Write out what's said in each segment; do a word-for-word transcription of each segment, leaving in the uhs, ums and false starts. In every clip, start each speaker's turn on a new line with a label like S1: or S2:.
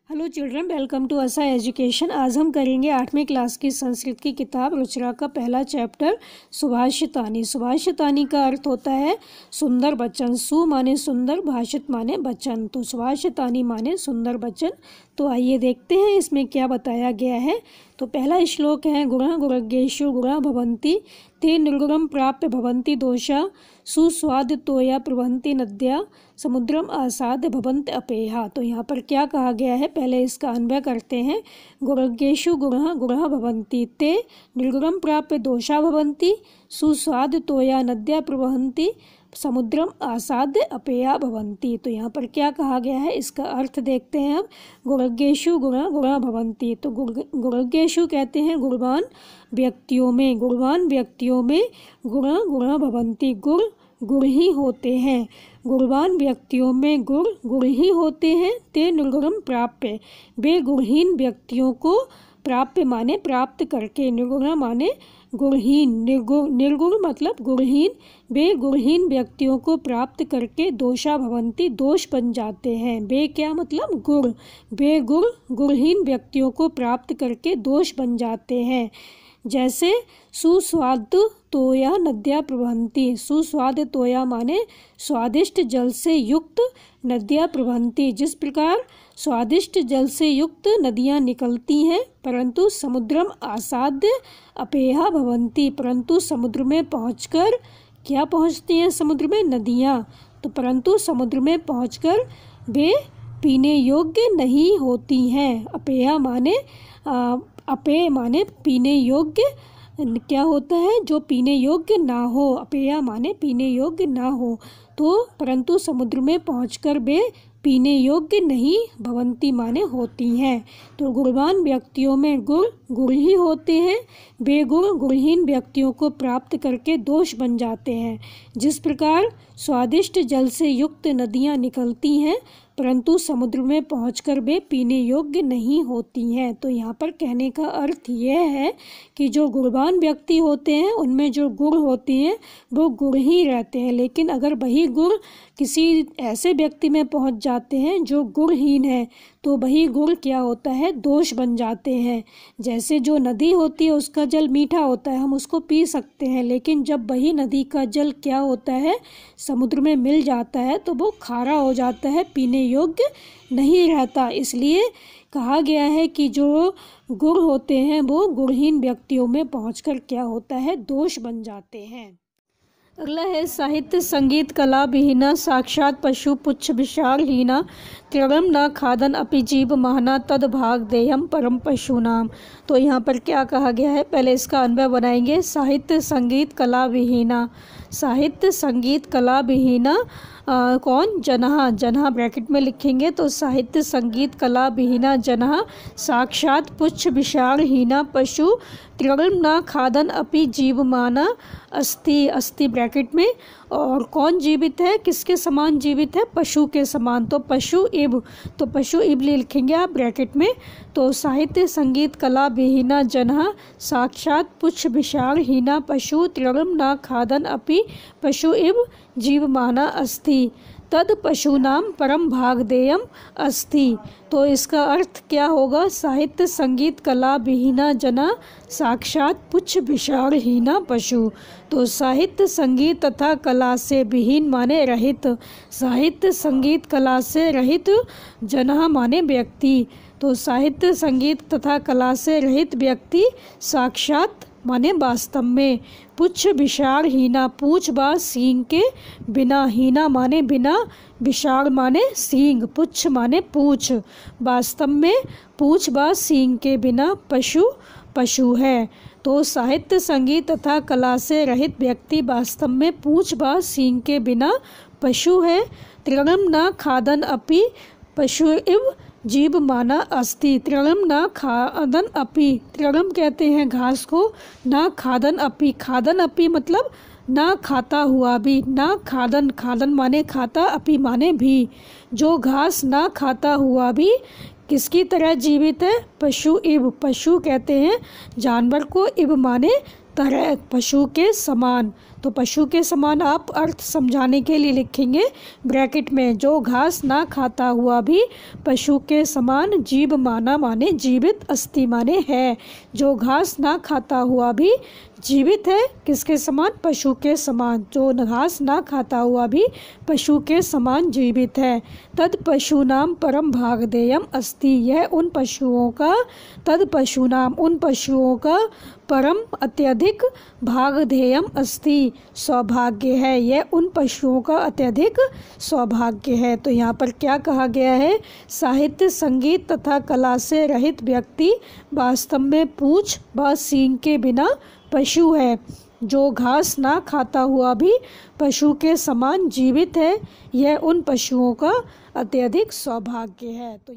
S1: Hello children, welcome to Asa education. आज हम करेंगे आठवीं क्लास की संस्कृत की किताब रुचिरा का पहला चैप्टर सुभाषितानी। सुभाषितानी का अर्थ होता है सुंदर वचन। सु माने सुंदर, भाषित माने वचन, तो सुभाषितानी माने सुंदर वचन। तो आइए देखते हैं इसमें क्या बताया गया है। तो पहला श्लोक है गुणः गुणज्ञेषु गुणः भवन्ति ते निर्गुणं प्राप्य भवन्ति दोषा सुस्वादितोया प्रवहन्ति नद्या समुद्रम आसाद्य भवन्ति अपेहा। तो यहाँ पर क्या कहा गया है, पहले इसका अन्वय करते हैं। गुणज्ञेषु गुणः गुणः भवन्ति ते निर्गुणं प्राप्य दोषा भवन्ति सुस्वादितोया नद्या प्रवहन्ति समुद्रम आसाद्य अपेया भवन्ति। तो यहाँ पर क्या कहा गया है, इसका अर्थ देखते हैं अब। गुणज्ञेषु गुणः गुणः भवन्ति, तो गुणज्ञेषु कहते हैं गुणवान व्यक्तियों में, गुणवान व्यक्तियों में गुण गुणः भवन्ति, गुण गुण ही होते हैं। गुणवान व्यक्तियों में गुण गुण ही होते हैं। ते निर्गुणं प्राप्य, वे गुणहीन व्यक्तियों को, प्राप्य माने प्राप्त करके, निर्गुण माने गुणहीन, निर्गुण निर्गुण मतलब गुणहीन, वे गुणहीन व्यक्तियों को प्राप्त करके दोषा भवन्ति, दोष बन जाते हैं। वे क्या मतलब गुण, वे गुण गुणहीन व्यक्तियों को प्राप्त करके दोष बन जाते हैं। जैसे सुस्वाद तोया नद्या प्रवहन्ति, सुस्वाद तोया माने स्वादिष्ट जल से युक्त नदियाँ प्रवहन्ति, जिस प्रकार स्वादिष्ट जल से युक्त नदियाँ निकलती हैं, परंतु समुद्रम आसाद्य अपेहा भवन्ति, परंतु समुद्र में पहुंचकर क्या पहुंचती हैं, समुद्र में नदियाँ, तो परंतु समुद्र में पहुंचकर वे पीने योग्य नहीं होती हैं। अपेहा माने आ, अपेय माने पीने योग्य, क्या होता है जो पीने योग्य ना हो, अपेया माने पीने योग्य ना हो, तो परंतु समुद्र में पहुंचकर वे पीने योग्य नहीं भवन्ति माने होती हैं। तो गुणवान व्यक्तियों में गुण गुण ही होते हैं, वे गुण गुणहीन व्यक्तियों को प्राप्त करके दोष बन जाते हैं। जिस प्रकार स्वादिष्ट जल से युक्त नदियाँ निकलती हैं, परंतु समुद्र में पहुंचकर वे पीने योग्य नहीं होती हैं। तो यहाँ पर कहने का अर्थ यह है कि जो गुणवान व्यक्ति होते हैं उनमें जो गुण होते हैं वो गुण ही रहते हैं, लेकिन अगर वही गुण किसी ऐसे व्यक्ति में पहुंच जाते हैं जो गुणहीन है, तो वही गुण क्या होता है, दोष बन जाते हैं। जैसे जो नदी होती है उसका जल मीठा होता है, हम उसको पी सकते हैं, लेकिन जब वही नदी का जल क्या होता है, समुद्र में मिल जाता है, तो वो खारा हो जाता है, पीने योग्य नहीं रहता। इसलिए कहा गया है कि जो गुण होते हैं वो गुणहीन व्यक्तियों में पहुंचकर क्या होता है, दोष बन जाते हैं। अगला है साहित्य संगीत कला विहीना साक्षात पशु पुच्छ विशाल हीना त्रिगम न खादन अपि जीव महना तद भाग देयम परम पशु नाम। तो यहाँ पर क्या कहा गया है, पहले इसका अन्वय बनाएंगे। साहित्य संगीत कला विहीना, साहित्य संगीत कला विहीना आ, कौन, जनहा, जनहा ब्रैकेट में लिखेंगे तो साहित्य संगीत कला विहीना जनहा साक्षात पुच्छ विशाल हीना पशु त्रिगम न खादन अपि जीवमाना अस्ति, अस्ति ब्रैकेट में, और कौन जीवित है, किसके समान जीवित है, पशु के समान, तो पशु इब, तो पशु इब लिखेंगे आप ब्रैकेट में। तो साहित्य संगीत कला विहीना जनहा साक्षात पुच्छ विशाल हीना पशु त्रिगम न खादन अपि पशु इब जीवमाना अस्ति तद पशु नाम परम भागदेयम अस्ति। तो इसका अर्थ क्या होगा, साहित्य संगीत कला विहीना जना साक्षात पुच्छ विशाल हीना पशु। तो साहित्य संगीत तथा कला से विहीन माने रहित, साहित्य संगीत कला से रहित, जना माने व्यक्ति, तो साहित्य संगीत तथा कला से रहित व्यक्ति साक्षात माने वास्तव में, पुच्छ विशाल हीना पूछ बा सींग के बिना, हीना माने बिना, विशाल माने सींग, पुच्छ माने पूछ, वास्तव में पूछ बा सींग के बिना पशु पशु है। तो साहित्य संगीत तथा कला से रहित व्यक्ति वास्तव में पूछ बा सींग के बिना पशु है। त्रिगम न खादन अपि पशु इव जीव माना अस्ति, त्रिगम न खादन अपि, त्रिगम कहते हैं घास को, ना खादन अपि, खादन अपि मतलब ना खाता हुआ भी, ना खादन, खादन माने खाता, अपि माने भी, जो घास ना खाता हुआ भी किसकी तरह जीवित है, पशु इव, पशु कहते हैं जानवर को, इव माने तरह पशु के समान। तो पशु के समान आप अर्थ समझाने के लिए लिखेंगे ब्रैकेट में, जो घास ना खाता हुआ भी पशु के समान जीव माना माने जीवित, अस्थि माने है। जो घास ना खाता हुआ भी जीवित है, किसके समान? पशु के समान। जो घास ना खाता हुआ भी पशु के समान जीवित है। तद पशूनाम परम भागधेयम अस्ति, यह उन पशुओं का, तद पशूनाम उन पशुओं का परम अत्यधिक भागधेयम अस्ति, सौभाग्य है। यह उन पशुओं का अत्यधिक सौभाग्य है। तो यहाँ पर क्या कहा गया है? साहित्य, संगीत तथा कला से रहित व्यक्ति वास्तव में पूंछ व सींग के बिना पशु है। जो घास ना खाता हुआ भी पशु के समान जीवित है, यह उन पशुओं का अत्यधिक सौभाग्य है। तो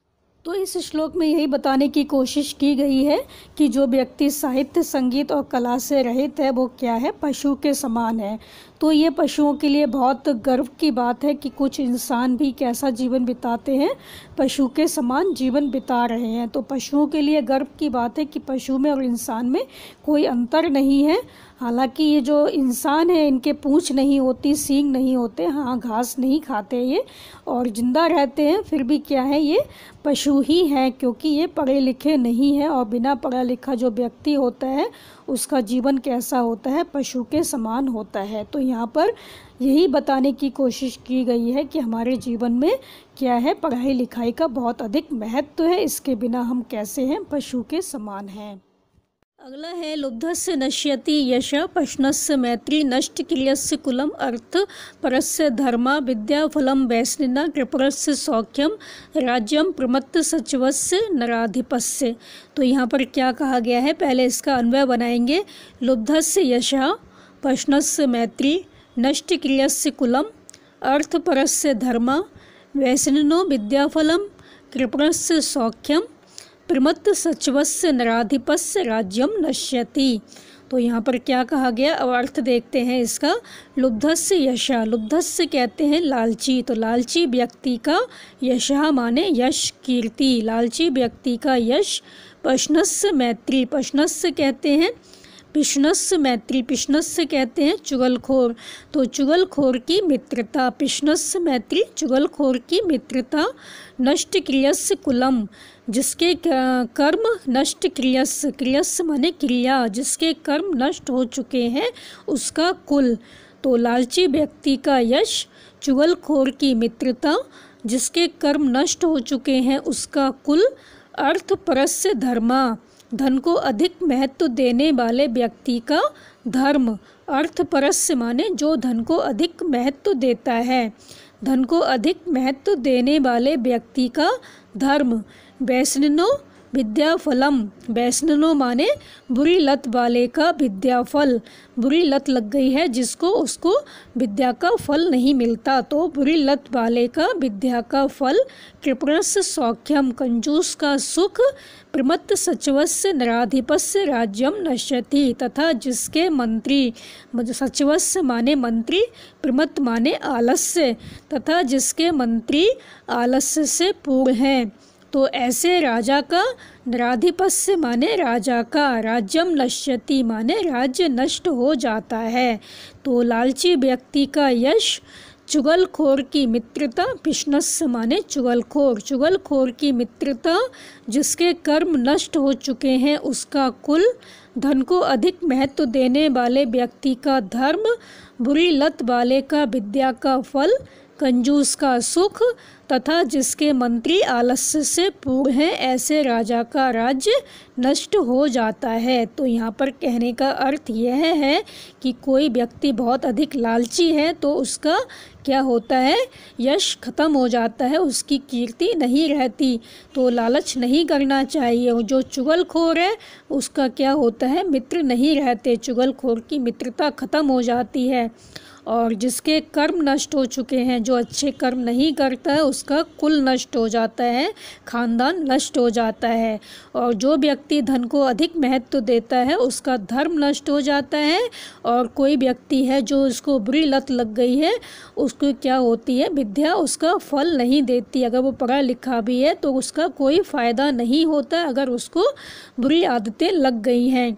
S1: तो इस श्लोक में यही बताने की कोशिश की गई है कि जो व्यक्ति साहित्य, संगीत और कला से रहित है वो क्या है? पशु के समान है। तो ये पशुओं के लिए बहुत गर्व की बात है कि कुछ इंसान भी कैसा जीवन बिताते हैं, पशु के समान जीवन बिता रहे हैं। तो पशुओं के लिए गर्व की बात है कि पशु में और इंसान में कोई अंतर नहीं है। हालांकि ये जो इंसान है इनके पूंछ नहीं होती, सींग नहीं होते, हाँ घास नहीं खाते ये और जिंदा रहते हैं, फिर भी क्या है ये पशु ही हैं, क्योंकि ये पढ़े लिखे नहीं हैं। और बिना पढ़ा लिखा जो व्यक्ति होता है उसका जीवन कैसा होता है? पशु के समान होता है। तो यहाँ पर यही बताने की कोशिश की गई है कि हमारे जीवन में क्या है? पढ़ाई लिखाई का बहुत अधिक महत्व है, इसके बिना हम कैसे हैं? पशु के समान हैं। अगला है लुब्धस्य नश्यति यश पश्नस्य मैत्री नष्ट क्रियस्य कुलम अर्थ परस्य धर्मा विद्या फलम वैष्णिना कृपरस्य सौख्यम राज्यम प्रमत्त सचिवस्य नराधिपस्य। तो यहाँ पर क्या कहा गया है? पहले इसका अन्वय बनाएंगे। लुब्धस्य यश पश्नस्य मैत्री नष्ट क्रियस्य कुलम अर्थ परस्य धर्मा वैष्णिनो विद्याफलम कृपरस्य सौख्यम प्रमत्त सचिवस्य नराधिपस्य राज्यम नश्यति। तो यहाँ पर क्या कहा गया? अब अर्थ देखते हैं इसका। लुब्धस्य यशा, लुब्धस्य कहते हैं लालची, तो लालची व्यक्ति का, यशा माने यश, कीर्ति, लालची व्यक्ति का यश। पश्नस्य मैत्री, पश्नस्य कहते हैं पिश्नस्य मैत्री, पिश्नस्य कहते हैं चुगलखोर, तो चुगलखोर की मित्रता, पिश्नस्य मैत्री चुगलखोर की मित्रता। नष्ट क्रियस्य कुलम, जिसके कर्म नष्ट क्रियस्य, क्रियस्य माने क्रिया, जिसके कर्म नष्ट हो चुके हैं उसका कुल। तो लालची व्यक्ति का यश, चुगलखोर की मित्रता, जिसके कर्म नष्ट हो चुके हैं उसका कुल। अर्थ परस्य धर्मा, धन को अधिक महत्व देने वाले व्यक्ति का धर्म। अर्थ परस्य माने जो धन को अधिक महत्व देता है, धन को अधिक महत्व देने वाले व्यक्ति का धर्म। वैष्णनो विद्याफलम, वैष्णनो माने बुरी लत वाले का विद्याफल, बुरी लत लग गई है जिसको, उसको विद्या का फल नहीं मिलता, तो बुरी लत वाले का विद्या का फल। कृपणस्य सौख्यम, कंजूस का सुख। प्रमत्त सचिवस्य नराधिपस्य राज्यम नश्यति, तथा जिसके मंत्री, सचिवस्य माने मंत्री, प्रमत्त माने आलस्य, तथा जिसके मंत्री आलस्य से पूर्ण हैं, तो ऐसे राजा का, नराधिपस्य माने राजा का, राज्यम नश्यति माने राज्य नष्ट हो जाता है। तो लालची व्यक्ति का यश, चुगलखोर की मित्रता, पिश्नस्य माने चुगलखोर, चुगलखोर की मित्रता, जिसके कर्म नष्ट हो चुके हैं उसका कुल। धन को अधिक महत्व देने वाले व्यक्ति का धर्म, बुरी लत वाले का विद्या का फल, कंजूस का सुख, तथा जिसके मंत्री आलस्य से पूर्ण हैं, ऐसे राजा का राज्य नष्ट हो जाता है। तो यहाँ पर कहने का अर्थ यह है कि कोई व्यक्ति बहुत अधिक लालची है तो उसका क्या होता है? यश खत्म हो जाता है, उसकी कीर्ति नहीं रहती। तो लालच नहीं करना चाहिए। और जो चुगलखोर है उसका क्या होता है? मित्र नहीं रहते, चुगलखोर की मित्रता खत्म हो जाती है। और जिसके कर्म नष्ट हो चुके हैं, जो अच्छे कर्म नहीं करता है उसका कुल नष्ट हो जाता है, खानदान नष्ट हो जाता है। और जो व्यक्ति धन को अधिक महत्व देता है उसका धर्म नष्ट हो जाता है। और कोई व्यक्ति है जो उसको बुरी लत लग गई है, उसको क्या होती है? विद्या उसका फल नहीं देती। अगर वो पढ़ा लिखा भी है तो उसका कोई फ़ायदा नहीं होता अगर उसको बुरी आदतें लग गई हैं।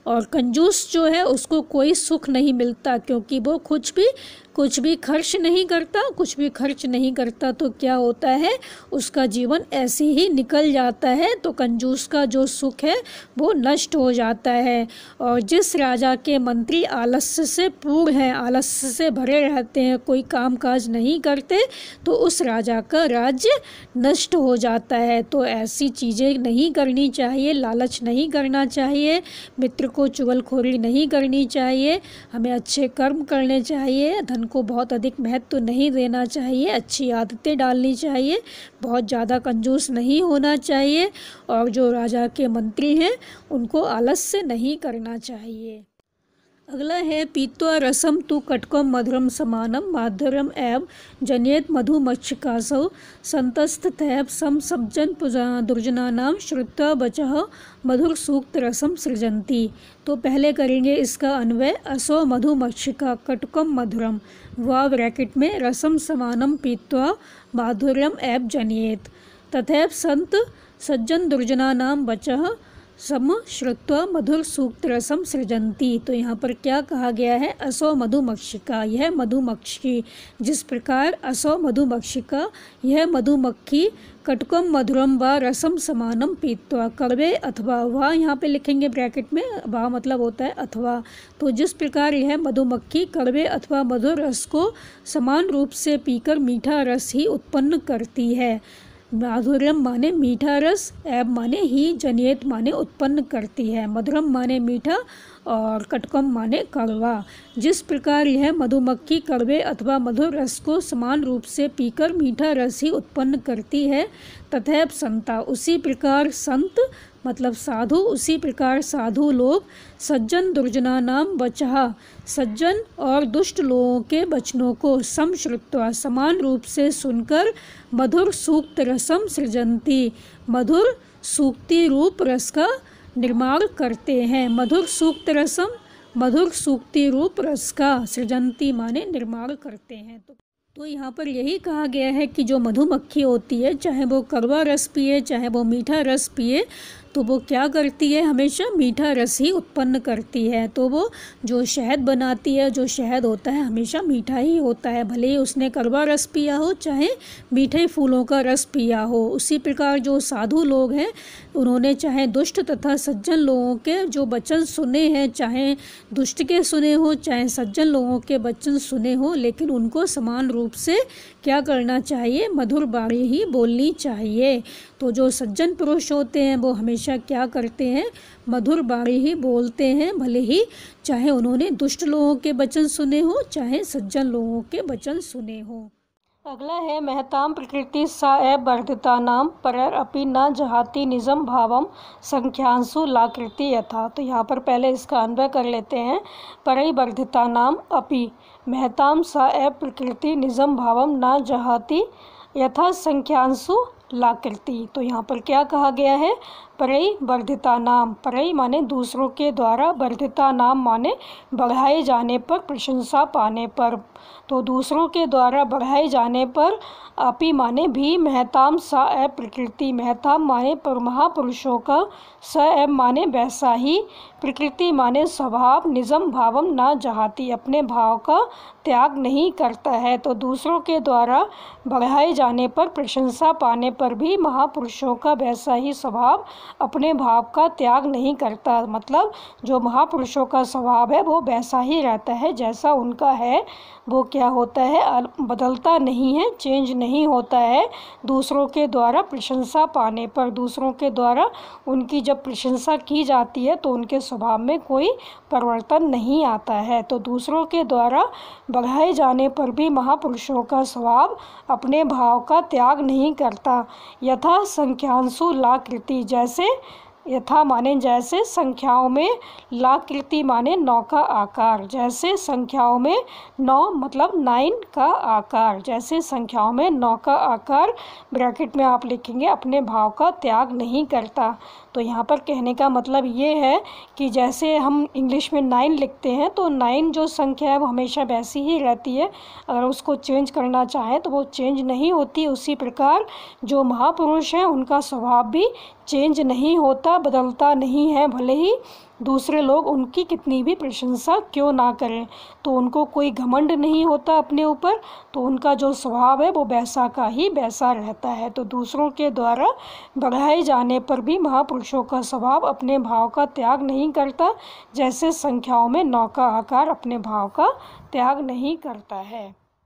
S1: और कंजूस जो है उसको कोई सुख नहीं मिलता, क्योंकि वो कुछ भी कुछ भी खर्च नहीं करता कुछ भी खर्च नहीं करता तो क्या होता है, उसका जीवन ऐसे ही निकल जाता है। तो कंजूस का जो सुख है वो नष्ट हो जाता है। और जिस राजा के मंत्री आलस्य से पूर्ण हैं, आलस्य से भरे रहते हैं, कोई काम काज नहीं करते, तो उस राजा का राज्य नष्ट हो जाता है। तो ऐसी चीज़ें नहीं करनी चाहिए, लालच नहीं करना चाहिए, मित्र को चुगलखोरी नहीं करनी चाहिए, हमें अच्छे कर्म करने चाहिए, धन को बहुत अधिक महत्व नहीं देना चाहिए, अच्छी आदतें डालनी चाहिए, बहुत ज़्यादा कंजूस नहीं होना चाहिए, और जो राजा के मंत्री हैं उनको आलस्य नहीं करना चाहिए। अगला है पीत्वा रसम तु कटकम मधुरम समानम माधुर्यम एव जनेत मधुमक्षिकासौ संतस्तथैव सम सज्जन दुर्जनानाम श्रुत्वा बचः मधुर सूक्त रसम सृजन्ति। तो पहले करेंगे इसका अन्वय। असो मधुमक्षिका कटकम मधुरम व ब्रैकेट में रसम समानम पीत्वा माधुर्यम एव जनेत तथैव संत सज्जन दुर्जनानाम बचः सम श्रुत्वा मधुर सूक्त रसम सृजन्ति। तो यहाँ पर क्या कहा गया है, असो मधुमक्षिका, यह मधुमक्खी, जिस प्रकार असो मधुमक्षिका यह मधुमक्खी कटकम मधुरम व रसम समानम पीत्वा, कड़वे अथवा वा यहाँ पे लिखेंगे ब्रैकेट में, वा मतलब होता है अथवा। तो जिस प्रकार यह मधुमक्खी कड़वे अथवा मधुर रस को समान रूप से पीकर मीठा रस ही उत्पन्न करती है। माधुर्यम माने मीठा रस, एब माने ही, जनियत माने उत्पन्न करती है, मधुरम माने मीठा और कटकम माने कड़वा। जिस प्रकार यह मधुमक्खी कड़वे अथवा मधुर रस को समान रूप से पीकर मीठा रस ही उत्पन्न करती है, तथैव संता, उसी प्रकार संत मतलब साधु, उसी प्रकार साधु लोग सज्जन दुर्जना नाम बचहा, सज्जन और दुष्ट लोगों के वचनों को समश्रुत्वा समान रूप से सुनकर मधुर सूक्त रसम सृजन्ति, मधुर सूक्ति रूप रस का निर्माण करते हैं। मधुर सूक्त रसम, मधुर सूक्ति रूप रस का, सृजन्ति माने निर्माण करते हैं। तो तो यहाँ पर यही कहा गया है कि जो मधुमक्खी होती है, चाहे वो कड़वा रस पिए चाहे वो मीठा रस पिए, तो वो क्या करती है, हमेशा मीठा रस ही उत्पन्न करती है। तो वो जो शहद बनाती है, जो शहद होता है हमेशा मीठा ही होता है, भले ही उसने कड़वा रस पिया हो चाहे मीठे फूलों का रस पिया हो। उसी प्रकार जो साधु लोग हैं उन्होंने चाहे दुष्ट तथा सज्जन लोगों के जो वचन सुने हैं, चाहे दुष्ट के सुने हो चाहे सज्जन लोगों के वचन सुने हो, लेकिन उनको समान रूप से क्या करना चाहिए, मधुर वाणी ही बोलनी चाहिए। तो जो सज्जन पुरुष होते हैं वो हमेशा क्या करते हैं, मधुर वाणी ही बोलते हैं, भले ही चाहे उन्होंने दुष्ट लोगों के वचन सुने हो चाहे सज्जन लोगों के वचन सुने हो। अगला है महताम प्रकृति सा ए वर्धिता नाम परर अपि न जहाति निजम भावम संख्यांशु लाकृति यथा। तो यहाँ पर पहले इसका अन्वय कर लेते हैं। परई वर्धिता नाम अपि महताम सा ए प्रकृति निजम भावम न जहाति यथा संख्यांशु लाकृति। तो यहाँ पर क्या कहा गया है, परई वर्धिता नाम, परई माने दूसरों के द्वारा, वर्धिता नाम माने बढ़ाए जाने पर, प्रशंसा पाने पर। तो दूसरों के द्वारा बढ़ाए जाने पर, अपि माने भी, महताम सा ए प्रकृति, महताम माने पर महापुरुषों का, स ए माने वैसा ही, प्रकृति माने स्वभाव, निजम भावम न जहाती अपने भाव का त्याग नहीं करता है। तो दूसरों के द्वारा बढ़ाए जाने पर, प्रशंसा पाने पर भी महापुरुषों का वैसा ही स्वभाव, अपने भाव का त्याग नहीं करता। मतलब जो महापुरुषों का स्वभाव है वो वैसा ही रहता है, जैसा उनका है वो क्या होता है, बदलता नहीं है, चेंज नहीं होता है। दूसरों के द्वारा प्रशंसा पाने पर, दूसरों के द्वारा उनकी जब प्रशंसा की जाती है तो उनके स्वभाव में कोई परिवर्तन नहीं आता है। तो दूसरों के द्वारा बढ़ाए जाने पर भी महापुरुषों का स्वभाव अपने भाव का त्याग नहीं करता। यथा संख्यांशु लाकृति, जैसे, यथा माने जैसे, संख्याओं में, लाकृति माने नौ का आकार, जैसे संख्याओं में नौ मतलब नाइन का आकार, जैसे संख्याओं में नौ का आकार, ब्रैकेट में आप लिखेंगे अपने भाव का त्याग नहीं करता। तो यहाँ पर कहने का मतलब ये है कि जैसे हम इंग्लिश में नाइन लिखते हैं तो नाइन जो संख्या है वो हमेशा वैसी ही रहती है, अगर उसको चेंज करना चाहें तो वो चेंज नहीं होती। उसी प्रकार जो महापुरुष हैं उनका स्वभाव भी चेंज नहीं होता, सदा बदलता नहीं है, भले ही दूसरे लोग उनकी कितनी भी प्रशंसा क्यों ना करें। तो उनको कोई घमंड नहीं होता अपने ऊपर, तो उनका जो स्वभाव है वो वैसा का ही वैसा रहता है। तो दूसरों के द्वारा बढ़ाए जाने पर भी महापुरुषों का स्वभाव अपने भाव का त्याग नहीं करता, जैसे संख्याओं में नौ का आकार अपने भाव का त्याग नहीं करता है।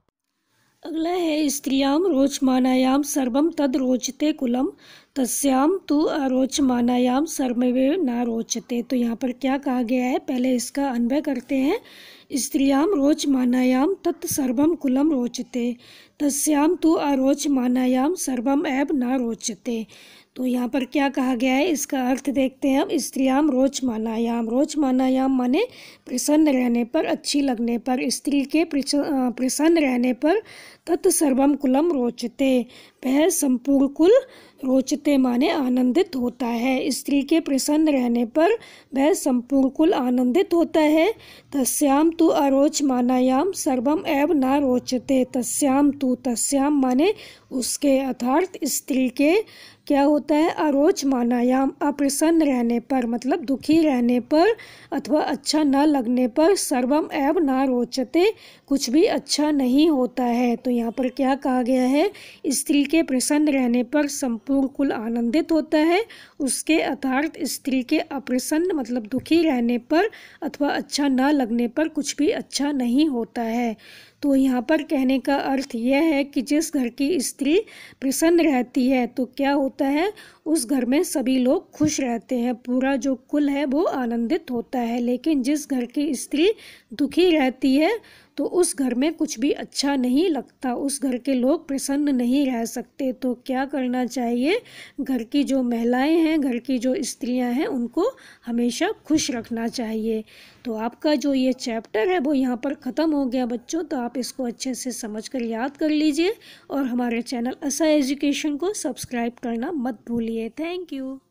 S1: अगला है स्त्रियां रोचमानायाम सर्वम तद रोचते कुलम तस्याम तु अरोचमानायाम सर्वमेव न रोचते। तो यहाँ पर क्या कहा गया है, पहले इसका अन्वय करते हैं। स्त्रियां रोचमानायाम तत् सर्वम कुलम रोचते तस्याम तु अरोचमानायाम सर्वम एव न रोचते। तो यहाँ पर क्या कहा गया है, इसका अर्थ देखते हैं हम। स्त्रियाम रोचमानायाम, रोचमानायाम माने प्रसन्न रहने पर, अच्छी लगने पर, स्त्री के प्रसन्न रहने पर। तत् सर्वम कुलम रोचते, वह संपूर्ण कुल रोचते माने आनंदित होता है। स्त्री के प्रसन्न रहने पर वह संपूर्ण कुल आनंदित होता है। तस्याम तु अरोचमानायाम सर्वम एव न रोचते, तस्याम तु, तस्याम माने उसके, अर्थात स्त्री के क्या होता है, अरोचमानायाम अप्रसन्न रहने पर, मतलब दुखी रहने पर अथवा अच्छा न लगने पर, सर्वम एव न रोचते कुछ भी अच्छा नहीं होता है। तो यहाँ पर क्या कहा गया है, स्त्री के प्रसन्न रहने पर संपूर्ण कुल आनंदित होता है, उसके अर्थात स्त्री के अप्रसन्न मतलब दुखी रहने पर अथवा अच्छा न लगने पर कुछ भी अच्छा नहीं होता है। तो यहाँ पर कहने का अर्थ यह है कि जिस घर की स्त्री प्रसन्न रहती है तो क्या होता है, उस घर में सभी लोग खुश रहते हैं, पूरा जो कुल है वो आनंदित होता है। लेकिन जिस घर की स्त्री दुखी रहती है तो उस घर में कुछ भी अच्छा नहीं लगता, उस घर के लोग प्रसन्न नहीं रह सकते। तो क्या करना चाहिए, घर की जो महिलाएं हैं, घर की जो स्त्रियां हैं, उनको हमेशा खुश रखना चाहिए। तो आपका जो ये चैप्टर है वो यहाँ पर ख़त्म हो गया बच्चों। तो आप इसको अच्छे से समझ कर याद कर लीजिए और हमारे चैनल असा एजुकेशन को सब्सक्राइब करना मत भूलिए। Thank you.